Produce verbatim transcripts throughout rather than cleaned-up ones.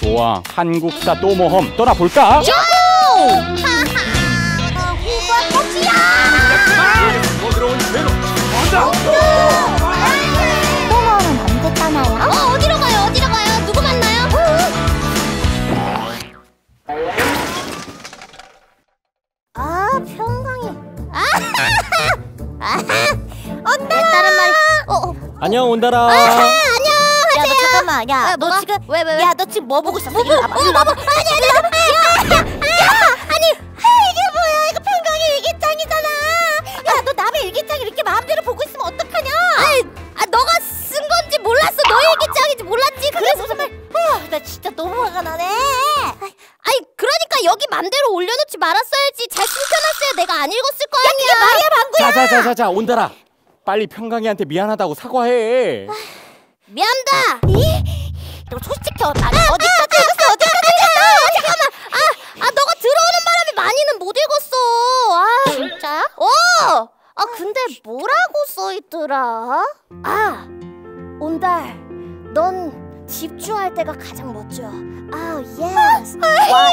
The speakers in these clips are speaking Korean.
좋아, 한국사 또 모험 떠나볼까? 요! 하하! 이거 꽃이야! 먹으러 온 죄로 간다! 또 모험은 언제 떠나요? 어, 어디로 가요? 어디로 가요? 누구 만나요? 아, 평강이. 아, 온다라. 다른 말. 어, 어. 안녕, 온다라. 아, 안녕. 하세요. 야, 너 잠깐만. 야, 너 뭐가? 지금 왜, 왜, 왜? 야, 너 지금 뭐 보고 있었어? 뭐, 뭐, 이리 와봐. 뭐, 이리 뭐, 와봐. 뭐. 아니, 아니, 아니. 야, 야, 야, 아니, 아, 이게 뭐야? 이거 평강이 일기장이잖아. 야, 너 남의 일기장 이렇게 마음대로 보고 있으면 어떡하냐? 아이, 아, 너가 쓴 건지 몰랐어. 너의 일기장인지 몰랐지. 그게 무슨 말? 어, 나 진짜 너무 화가 나네. 아니, 그러니까 여기 맘대로 올려놓지 말았어야지. 잘 숨겨놨어야 내가 안 읽었을 거 아니야. 그게 말이야, 방구야. 자자자자자, 온다라. 빨리 평강이한테 미안하다고 사과해. 미안다. 이? 너 솔직혀. 나 어디까지 읽었어? 어디까지 읽었어? 잠깐만. 아, 아, 너가 들어오는 바람에 많이는 못 읽었어. 아, 진짜야? 어. 아, 근데 뭐라고 써있더라? 아, 온달. 넌 집중할 때가 가장 멋져. 아, 예스. 와,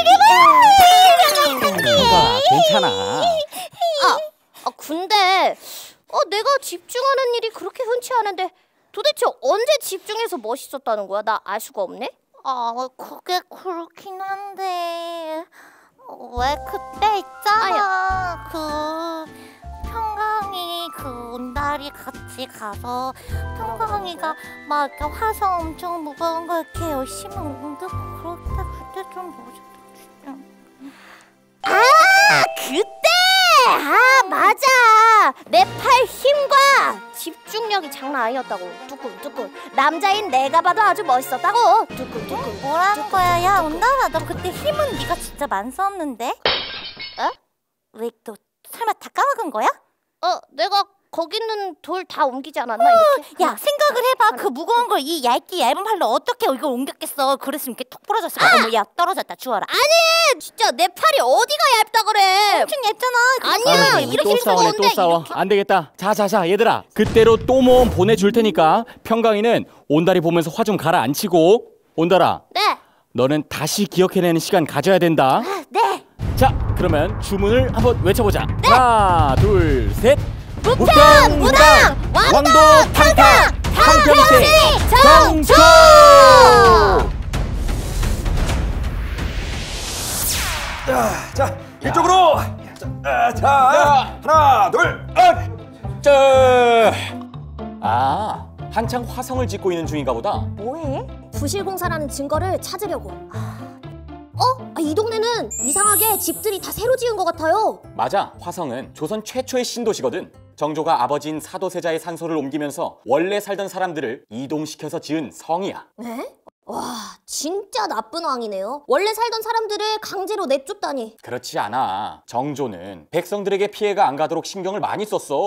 평강아, 괜찮아. 아, 아, 근데 어, 내가 집중하는 일이 그렇게 흔치 않은데 도대체 언제 집중해서 멋있었다는 거야? 나 알 수가 없네. 아, 그게 그렇긴 한데 왜 그때 있잖아. 그 평강이 그 온달이 같이 가서 평강이가 막 이렇게 화성 엄청 무거운 거 이렇게 열심히 옮기고 그럴 때 그때 좀 멋있었지. 아, 그때! 아, 맞아. 내 팔 힘과 집중력이 장난 아니었다고. 뚜꿀뚜꿀. 남자인 내가 봐도 아주 멋있었다고. 뚜꿀뚜꿀. 뭐라는 거야? 야, 온달아, 너 그때 힘은 네가 진짜 많았었는데? 어? 왜 너 설마 다 까먹은 거야? 어, 내가 거기 있는 돌 다 옮기지 않았나? 이렇게? 야, 생각을 해봐. 그 무거운 걸 이 얇게 얇은 팔로 어떻게 이걸 옮겼겠어? 그랬으면 이렇게 톡 부러졌을 거야. 어머, 야, 떨어졌다. 주워라. 아니, 진짜 내 팔이 어디가 얇다 그래? 엄청 얇잖아. 아니야, 아이고, 이렇게 또 싸우네, 또 무거운데 싸워. 이렇게. 안 되겠다. 자자자, 얘들아. 그때로 또 모험 보내줄 테니까 평강이는 온달이 보면서 화 좀 가라앉히고. 온달아, 네. 너는 다시 기억해내는 시간 가져야 된다. 네. 자, 그러면 주문을 한번 외쳐보자. 하나, 둘, 셋. 무편, 무당, 왕도, 탕탕, 탕평생 정초! 자, 자 이쪽으로. 자, 아, 자, 하나, 둘, 아, 자, 아, 한창 화성을 짓고 있는 중인가 보다. 뭐해? 부실공사라는 증거를 찾으려고. 어? 아, 이 동네는 이상하게 집들이 다 새로 지은 것 같아요. 맞아, 화성은 조선 최초의 신도시거든. 정조가 아버지인 사도세자의 산소를 옮기면서 원래 살던 사람들을 이동시켜서 지은 성이야. 네? 와, 진짜 나쁜 왕이네요. 원래 살던 사람들을 강제로 내쫓다니. 그렇지 않아. 정조는 백성들에게 피해가 안 가도록 신경을 많이 썼어.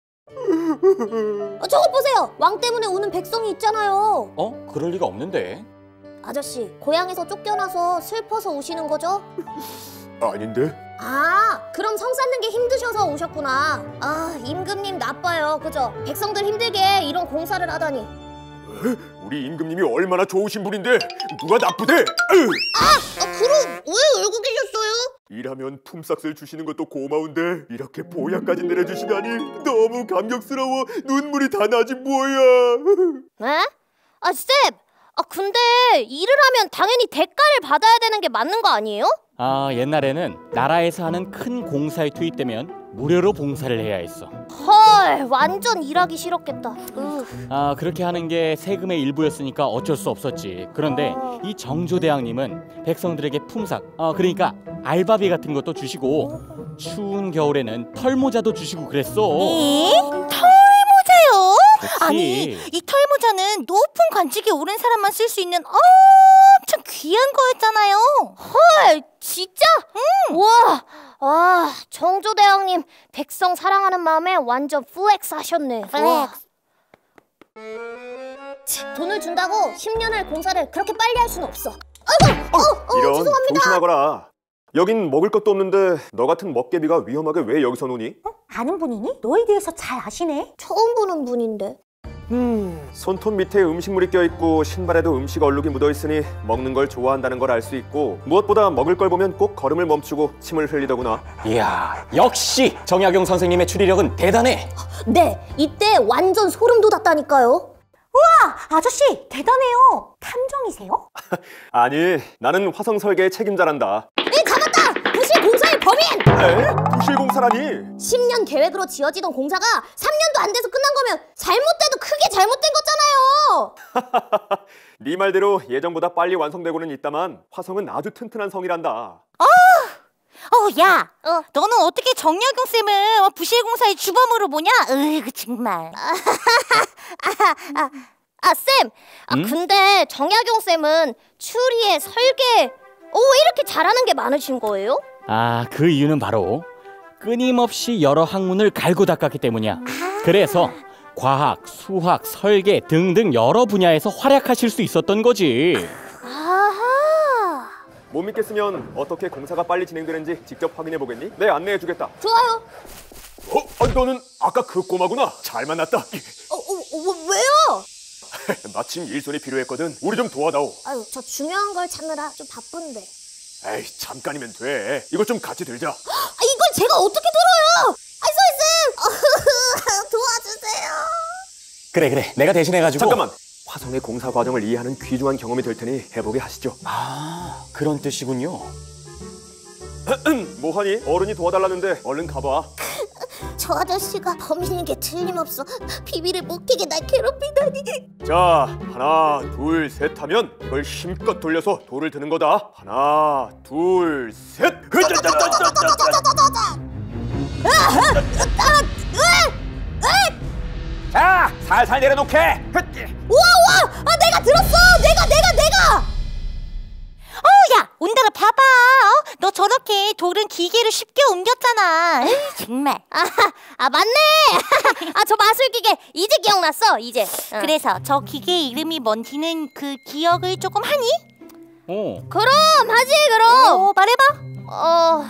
어, 저것 보세요. 왕 때문에 우는 백성이 있잖아요. 어? 그럴 리가 없는데. 아저씨, 고향에서 쫓겨나서 슬퍼서 우시는 거죠? 아닌데? 아, 그럼 성 쌓는 게 힘드셔서 오셨구나. 아, 임금님 나빠요. 그죠? 백성들 힘들게 이런 공사를 하다니. 우리 임금님이 얼마나 좋으신 분인데 누가 나쁘대? 아, 그럼 왜 울고 계셨어요? 일하면 품삯을 주시는 것도 고마운데 이렇게 보약까지 내려주시다니 너무 감격스러워. 눈물이 다 나지 뭐야. 네? 아, 쌤! 아, 근데 일을 하면 당연히 대가를 받아야 되는 게 맞는 거 아니에요? 아, 옛날에는 나라에서 하는 큰 공사에 투입되면 무료로 봉사를 해야 했어. 헐, 완전 일하기 싫었겠다. 으. 아, 그렇게 하는 게 세금의 일부였으니까 어쩔 수 없었지. 그런데 이 정조대왕님은 백성들에게 품삯, 아, 그러니까 알바비 같은 것도 주시고 추운 겨울에는 털모자도 주시고 그랬어. 에? 털모자요? 그치. 아니, 이 털모자는 높은 관직에 오른 사람만 쓸 수 있는 엄청 귀한 거였잖아요. 헐, 진짜? 응. 와, 와, 정조대왕님 백성 사랑하는 마음에 완전 플렉스 하셨네. 플렉스. 치, 돈을 준다고 십 년을 공사를 그렇게 빨리 할 수는 없어. 아이고, 어, 어, 이런 죄송합니다. 조심하거라. 여긴 먹을 것도 없는데 너 같은 먹개비가 위험하게 왜 여기서 노니? 아는 분이니? 너에 대해서 잘 아시네. 처음 보는 분인데. 음, 손톱 밑에 음식물이 껴있고 신발에도 음식 얼룩이 묻어있으니 먹는 걸 좋아한다는 걸 알 수 있고, 무엇보다 먹을 걸 보면 꼭 걸음을 멈추고 침을 흘리더구나. 이야, 역시 정약용 선생님의 추리력은 대단해. 네, 이때 완전 소름 돋았다니까요. 아저씨 대단해요. 탐정이세요? 아니, 나는 화성 설계의 책임자란다. 네, 잡았다! 부실 공사의 범인! 에? 부실공사라니? 십 년 계획으로 지어지던 공사가 삼 년도 안 돼서 끝난 거면 잘못돼도 크게 잘못된 거잖아요. 네 말대로 예정보다 빨리 완성되고는 있다만 화성은 아주 튼튼한 성이란다. 어, 야, 어. 너는 어떻게 정약용 쌤을 부실공사의 주범으로 보냐? 으이그 정말. 아, 쌤! 아, 음? 근데 정약용 쌤은 추리에 설계, 어, 왜 이렇게 잘하는 게 많으신 거예요? 아, 그 이유는 바로 끊임없이 여러 학문을 갈고 닦았기 때문이야. 그래서 과학, 수학, 설계 등등 여러 분야에서 활약하실 수 있었던 거지. 아하! 못 믿겠으면 어떻게 공사가 빨리 진행되는지 직접 확인해 보겠니? 네, 안내해 주겠다. 좋아요. 어? 아니, 너는 아까 그 꼬마구나. 잘 만났다. 어, 어, 어, 왜요? 마침 일손이 필요했거든. 우리 좀 도와다오. 아유, 저 중요한 걸 찾느라 좀 바쁜데. 에이, 잠깐이면 돼. 이것 좀 같이 들자. 아, 이걸 제가 어떻게 들어요? 아, 소희쌤! 도와주세요. 그래 그래, 내가 대신해가지고. 잠깐만. 화성의 공사 과정을 이해하는 귀중한 경험이 될 테니 해보게 하시죠. 아, 그런 뜻이군요. 뭐하니? 어른이 도와달라는데 얼른 가봐. 저 아저씨가 범인인 게 틀림없어. 비밀을 못 깨게 날 괴롭히다니. 자, 하나, 둘, 셋 하면 이걸 힘껏 돌려서 돌을 드는 거다. 하나, 둘, 셋. 자, 살살 내려놓게. 우와, 우와! 아, 내가 들었어! 내가, 내가, 내가! 어, 야, 온다라 봐봐. 어? 너 저렇게 돌은 기계로 쉽게 옮겼잖아. 에이, 정말. 아, 아 맞네! 아, 저 마술기계 이제 기억났어, 이제. 응. 그래서 저 기계 이름이 뭔지는 그 기억을 조금 하니? 어. 그럼 하지, 그럼! 어, 말해봐. 어...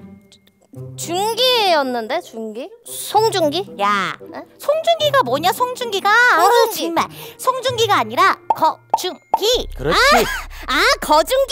중기였는데, 중기? 송중기? 야, 에? 송중기가 뭐냐, 송중기가? 송중기. 아우, 정말. 송중기가 아니라 거중기. 그렇지. 아, 거중기!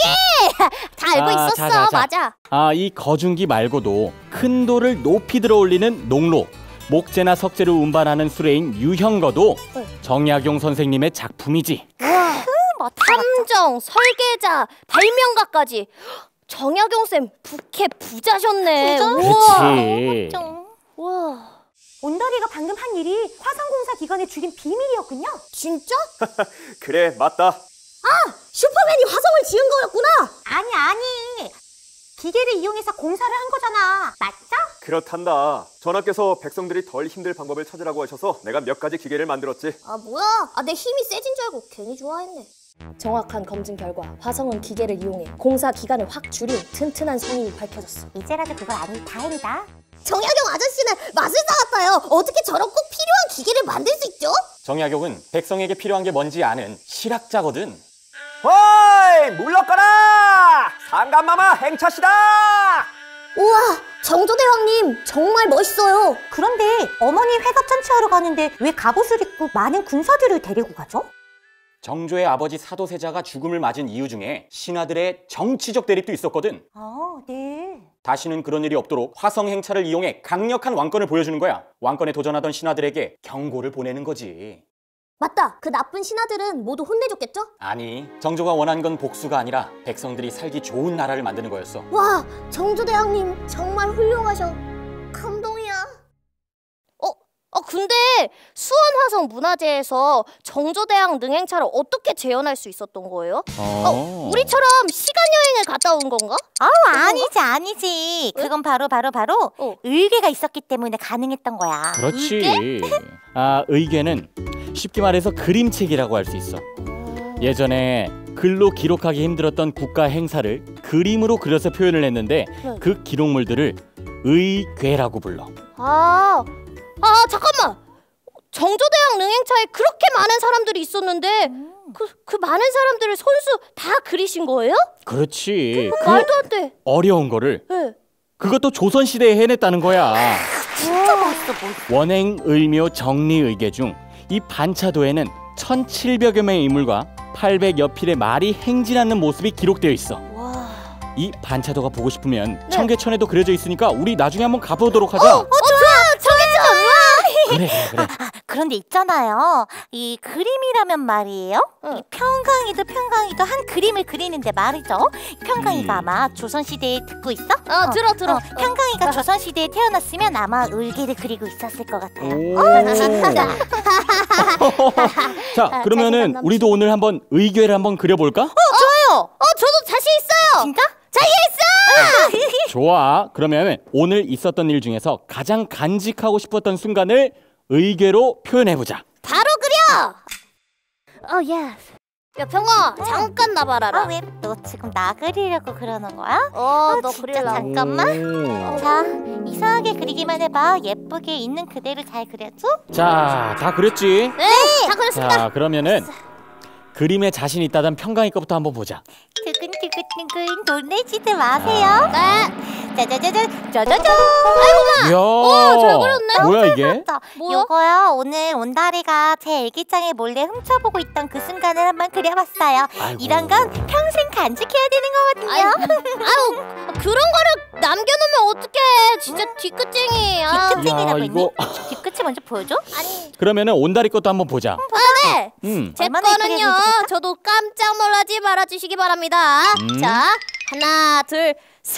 다 알고 아, 있었어, 자, 자, 자. 맞아. 아, 이 거중기 말고도 큰 돌을 높이 들어 올리는 농로, 목재나 석재를 운반하는 수레인 유형거도 네. 정약용 선생님의 작품이지. 뭐, 탐정, 설계자, 발명가까지. 정약용 쌤 부캐 부자셨네. 부자? 우와. 그렇지. 좀. 와, 온다리가 방금 한 일이 화성공사 기관에 죽인 비밀이었군요. 진짜? 그래, 맞다. 슈퍼맨이 화성을 지은 거였구나. 아니 아니. 기계를 이용해서 공사를 한 거잖아. 맞죠? 그렇단다. 전하께서 백성들이 덜 힘들 방법을 찾으라고 하셔서 내가 몇 가지 기계를 만들었지. 아, 뭐야? 아, 내 힘이 세진 줄 알고 괜히 좋아했네. 정확한 검증 결과 화성은 기계를 이용해 공사 기간을 확 줄인 튼튼한 성이 밝혀졌어. 이제라도 그걸 아니 다행이다. 정약용 아저씨는 마술사 같아요. 어떻게 저런 꼭 필요한 기계를 만들 수 있죠? 정약용은 백성에게 필요한 게 뭔지 아는 실학자거든. 어이, 물러가라! 상감마마 행차시다! 우와, 정조대왕님 정말 멋있어요. 그런데 어머니 회갑 잔치하러 가는데 왜 갑옷을 입고 많은 군사들을 데리고 가죠? 정조의 아버지 사도세자가 죽음을 맞은 이유 중에 신하들의 정치적 대립도 있었거든. 아, 네. 다시는 그런 일이 없도록 화성 행차를 이용해 강력한 왕권을 보여주는 거야. 왕권에 도전하던 신하들에게 경고를 보내는 거지. 맞다. 그 나쁜 신하들은 모두 혼내줬겠죠? 아니, 정조가 원한 건 복수가 아니라 백성들이 살기 좋은 나라를 만드는 거였어. 와, 정조대왕님 정말 훌륭하셔. 감동이야. 어, 어 근데 수원화성 문화재에서 정조대왕 능행차를 어떻게 재현할 수 있었던 거예요? 어, 어, 우리처럼 시간 여행을 갔다 온 건가? 아우, 아니지, 아니지. 그건 바로, 바로, 바로 어. 의궤가 있었기 때문에 가능했던 거야. 그렇지. 아, 의궤는 쉽게 말해서 그림책이라고 할 수 있어. 예전에 글로 기록하기 힘들었던 국가 행사를 그림으로 그려서 표현을 했는데 네. 그 기록물들을 의궤라고 불러. 아, 아 잠깐만. 정조대왕 능행차에 그렇게 많은 사람들이 있었는데 그, 그 많은 사람들을 손수 다 그리신 거예요? 그렇지. 그 말도 안 돼. 어려운 거를 네. 그것도 조선시대에 해냈다는 거야. 진짜 멋있어, 멋있어. 원행, 을묘, 정리, 의궤 중 이 반차도에는 천칠백여 명의 인물과 팔백여 필의 말이 행진하는 모습이 기록되어 있어. 와. 이 반차도가 보고 싶으면 네. 청계천에도 그려져 있으니까 우리 나중에 한번 가보도록 하자. 어, 좋아. 청계천. 그래 그래. 그런데 있잖아요. 이 그림이라면 말이에요. 응. 이 평강이도 평강이도 한 그림을 그리는데 말이죠. 평강이가 음. 아마 조선시대에 듣고 있어? 어, 들어 들어. 어, 평강이가 조선시대에 태어났으면 아마 의계를 그리고 있었을 것 같아요. 오. 진짜. 자 그러면은 우리도 오늘 한번 의궤를 한번 그려볼까? 좋아요. 어, 저도 자신 있어요. 진짜? 좋아. 그러면 오늘 있었던 일 중에서 가장 간직하고 싶었던 순간을 의궤로 표현해보자. 바로 그려. 어, 예스. 야, 평아, 잠깐 나봐라라. 아, 왜 너 지금 나 그리려고 그러는 거야? 어, 너 진짜 그릴라. 잠깐만. 오. 자, 이상하게 그리기만 해봐. 예쁘게 있는 그대로 잘 그려줘. 자, 다 그렸지? 네, 다 그렸습니다. 자, 그러면은 그림에 자신 있다던 평강이 거부터 한번 보자. 두근두근두근 놀래지도 마세요. 네. 짜자자자 짜자잔. 이야, 잘 그렸네. 뭐야 이게? 자, 뭐야? 요거요. 오늘 온다리가 제 일기장에 몰래 훔쳐보고 있던 그 순간을 한번 그려봤어요. 아이고. 이런 건 평생 간직해야 되는 아유, 거거든요. 아유, 그런 거를 남겨놓으면 어떡해. 진짜 뒤끝쟁이. 아, 뒤끝쟁이라고 야, 했니? 이거- 뒤끝이 먼저 보여줘? 아니. 그러면은 온다리 것도 한번 보자. 아, 네. 음. 제 얼마나 예쁘게 거는요. 그려줄까? 저도 깜짝 놀라지 말아주시기 바랍니다. 음. 자, 하나, 둘, 셋.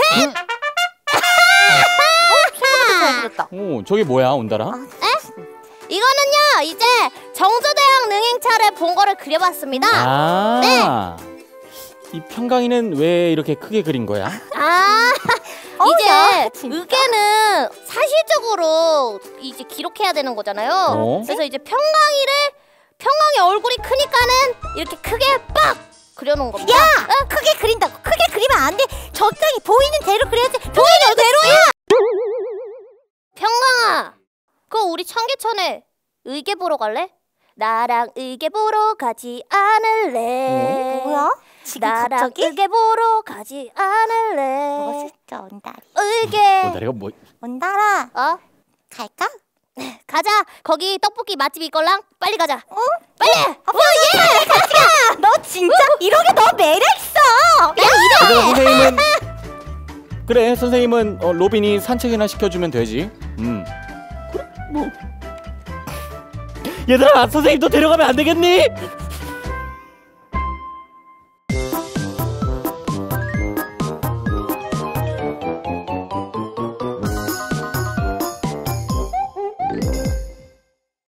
잘 그렸다. 오, 저게 뭐야, 온다라? 이거는요. 이제 정조대왕 능행차를 본 거를 그려봤습니다. 아. 네. 이 평강이는 왜 이렇게 크게 그린 거야? 아, 어, 이제 야, 진짜? 의계는 사실적으로 이제 기록해야 되는 거잖아요. 어? 그래서 이제 평강이를 평강이 얼굴이 크니까는 이렇게 크게 빡 그려놓은 겁니다. 야! 크게 그린다고. 크게 그리면 안 돼. 적당히 보이는 대로 그려야지. 보이는 대로야. 평강아, 그거 우리 청계천에 의계 보러 갈래? 나랑 의계 보러 가지 않을래? 뭐야? 지금 나랑 갑자기? 의계 보러 가지 않을래? 뭐가 진짜 온다리. 의계. 온다리가 뭐? 온다라. 어? 갈까? 가자. 거기 떡볶이 맛집 있걸랑. 빨리 가자. 어? 빨리. 어, 예! 같이 가! 너 진짜 이러게 너 매력있어! 야, 그래, 선생님은 그래, 선생님은 어, 로빈이 산책이나 시켜주면 되지. 음. 그래, 뭐. 얘들아, 선생님도 데려가면 안 되겠니?